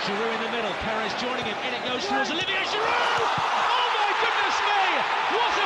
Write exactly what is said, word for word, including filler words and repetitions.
Giroud in the middle, Perez joining him, in it goes towards Olivier Giroud! Oh my goodness me! What a